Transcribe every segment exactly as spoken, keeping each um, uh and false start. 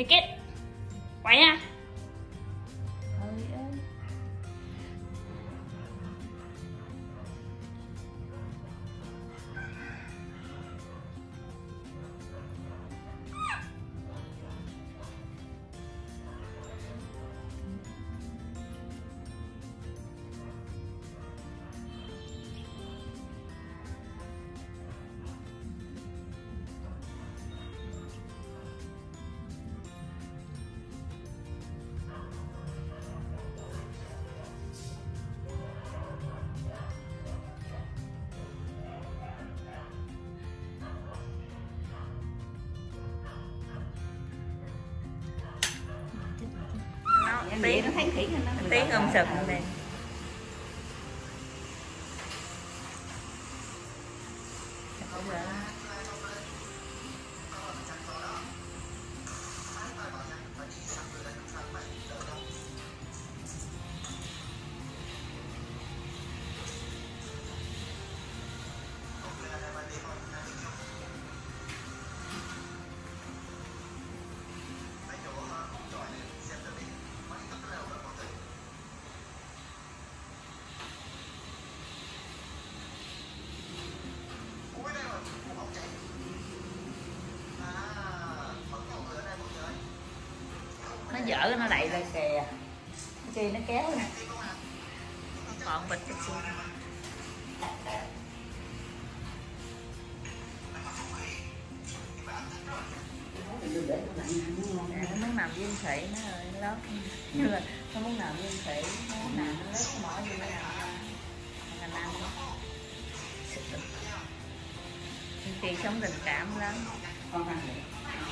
Take it. Quay nha. Tí nó thấy khỉ nó tiếng ôm sụp này. Nó dở nó đậy lên kìa, chi nó kéo nè, còn bịch cái chi. Nó muốn nằm viên thủy nó rồi nó lót, nhưng mà nó muốn nằm viên thủy nó muốn nằm nó lót mỏ như thế nào thành ăn đó. Thì sống tình cảm lắm. Con ăn được.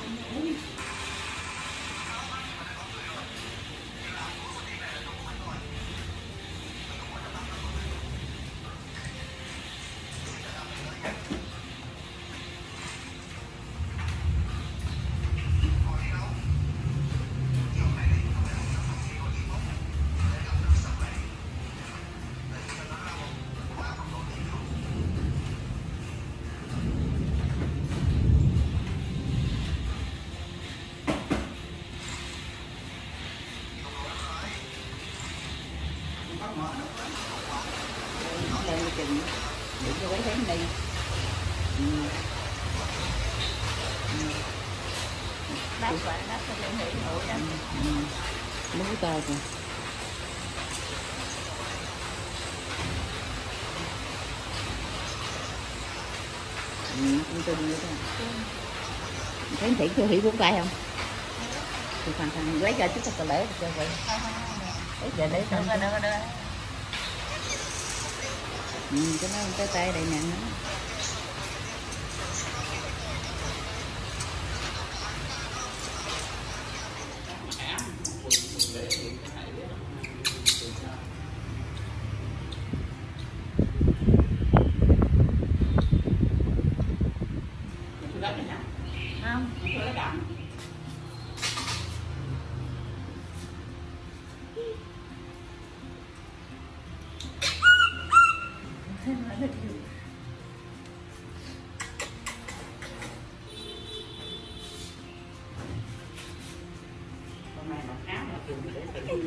Lên chừng để cho cái thém đi. Đắp lại đắp cho Liên Hỷ nguội đó. Lú tơ kìa. Ừ, cũng tin vậy đó. Thấy Thị chưa Hỷ bốn tay không? Thì thằng thằng lấy ra chút cho lễ cho vậy. Lấy về lấy Đừng có đừng có đừng. Ừ, cho nó cái tay đầy nặng nữa. Không. Con này mặc áo mà thường để tự nhiên.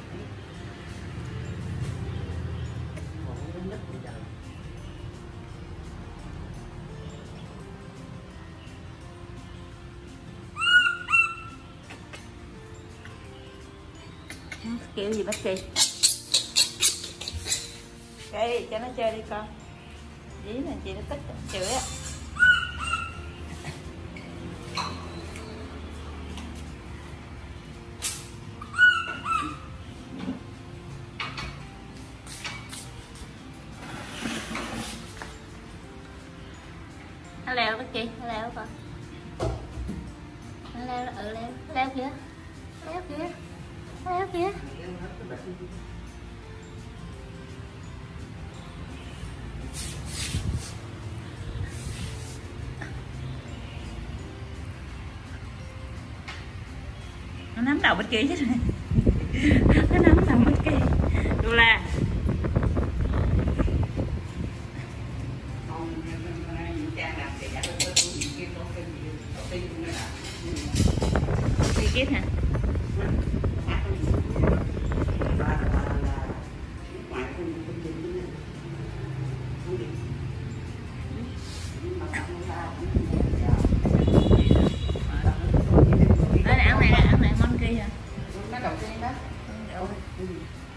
Ngủ nít bây giờ. Kiểu gì Becky? Cái cho nó chơi đi con. Dí này chị nó tức chửi á. Nó leo Becky, nó leo con. Nó leo, ừ leo, leo kìa. Leo kìa. Leo kìa. Nó nắm đầu bên kia chứ này. Nó nắm đầu bên kia. Đu la. Thì đầu tiên đó. Ừ.